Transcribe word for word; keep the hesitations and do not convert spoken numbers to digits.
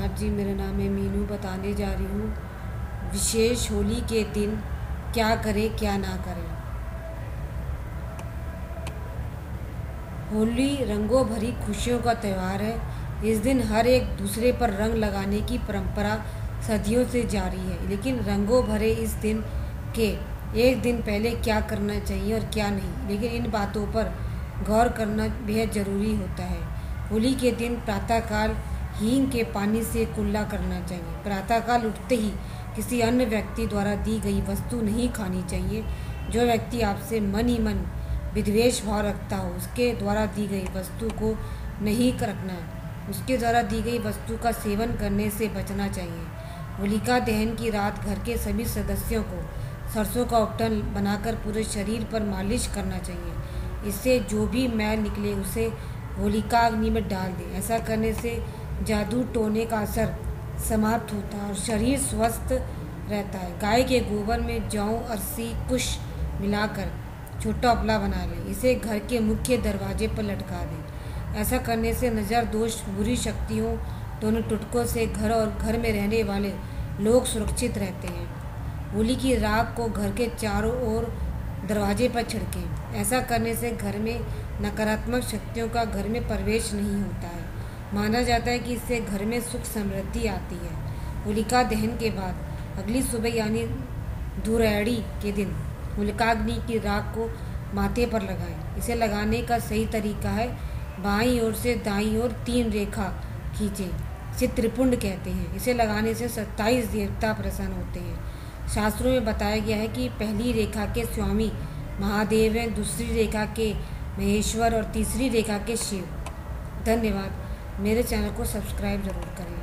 नमस्कार जी, मेरा नाम है मीनू। बताने जा रही हूँ विशेष होली के दिन क्या करें क्या ना करें। होली रंगों भरी खुशियों का त्यौहार है। इस दिन हर एक दूसरे पर रंग लगाने की परंपरा सदियों से जारी है, लेकिन रंगों भरे इस दिन के एक दिन पहले क्या करना चाहिए और क्या नहीं, लेकिन इन बातों पर गौर करना बेहद ज़रूरी होता है। होली के दिन प्रातःकाल हींग के पानी से कुल्ला करना चाहिए। प्रातःकाल उठते ही किसी अन्य व्यक्ति द्वारा दी गई वस्तु नहीं खानी चाहिए। जो व्यक्ति आपसे मन ही मन विद्वेष भाव रखता हो, उसके द्वारा दी गई वस्तु को नहीं रखना। उसके द्वारा दी गई वस्तु का सेवन करने से बचना चाहिए। होलिका दहन की रात घर के सभी सदस्यों को सरसों का उपटन बनाकर पूरे शरीर पर मालिश करना चाहिए। इससे जो भी मैल निकले उसे होलिका अग्नि में डाल दें। ऐसा करने से जादू टोने का असर समाप्त होता है और शरीर स्वस्थ रहता है। गाय के गोबर में जौ, अरसी, कुश मिलाकर छोटा उपला बना लें। इसे घर के मुख्य दरवाजे पर लटका दें। ऐसा करने से नज़र दोष, बुरी शक्तियों, दोनों टुटकों से घर और घर में रहने वाले लोग सुरक्षित रहते हैं। होली की राख को घर के चारों ओर दरवाजे पर छिड़कें। ऐसा करने से घर में नकारात्मक शक्तियों का घर में प्रवेश नहीं होता है। माना जाता है कि इससे घर में सुख समृद्धि आती है। होलिका दहन के बाद अगली सुबह यानी धुरैड़ी के दिन होलिकाग्नि की राख को माथे पर लगाएं। इसे लगाने का सही तरीका है, बाईं ओर से दाईं ओर तीन रेखा खींचें। इसे त्रिपुंड कहते हैं। इसे लगाने से सत्ताईस देवता प्रसन्न होते हैं। शास्त्रों में बताया गया है कि पहली रेखा के स्वामी महादेव हैं, दूसरी रेखा के महेश्वर और तीसरी रेखा के शिव। धन्यवाद। मेरे चैनल को सब्सक्राइब जरूर करें।